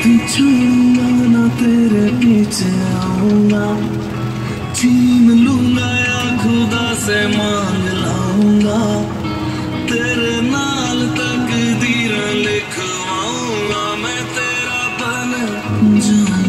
छोड़ूंगा ना तेरे पीछे आऊंगा, छीन लूंगा या खुदा से मांग लाऊंगा, तेरे नाल तकदीर लिखवाऊंगा, मैं तेरा बन जाऊंगा।